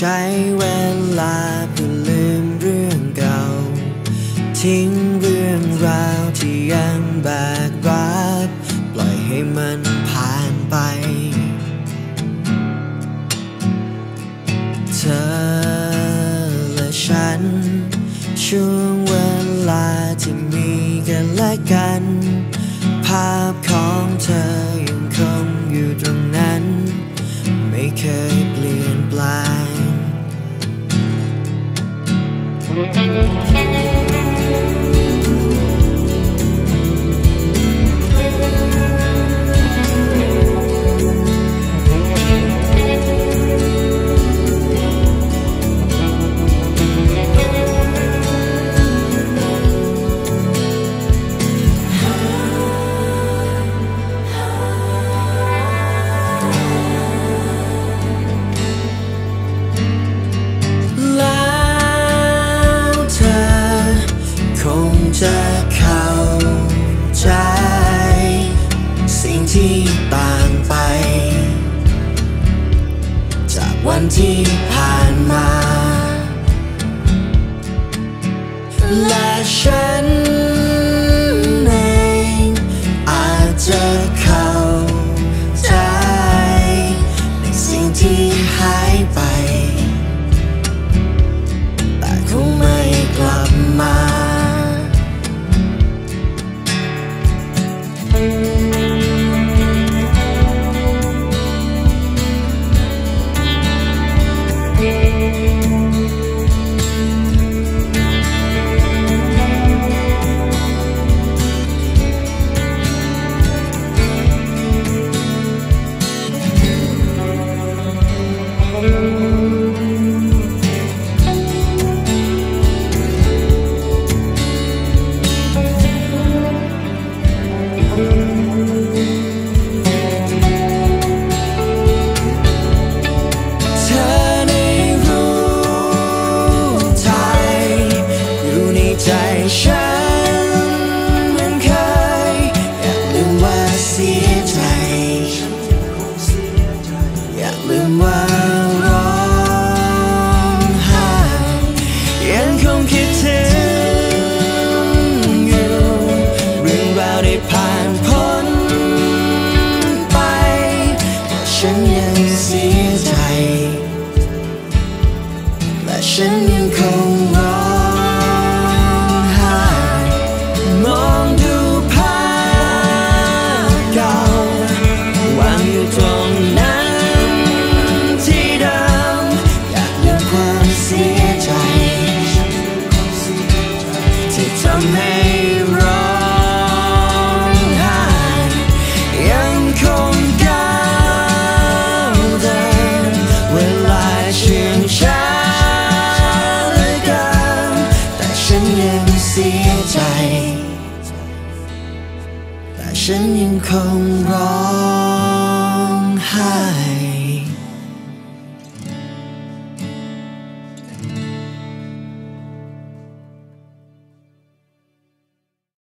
ช้เวลาเพื่อลืมเรื่องเก่าทิ้งเรื่องราวที่ยังแบกรับปล่อยให้มันผ่านไปเธอและฉันช่วงเวลาที่มีกันและกันภาพของเธอยังคงอยู่ตรงนั้นไม่เคยเปลี่ยนแปลงจะเข้าใจสิ่งที่ต่างไปจากวันที่ผ่านมาและฉันเองอาจจะเข้าใจในสิ่งที่หายไปแต่คงไม่กลับมาฉันยังคงร้องไห้มองดูภาพเก่าวางอยู่ตรงนั้นที่เดิมอยากลืมความเสียใจที่ทำให้ร้องไห้ยังคงก้าวเดินเวลาเชื่องช้าเสียใจแต่ฉันยังคงรอ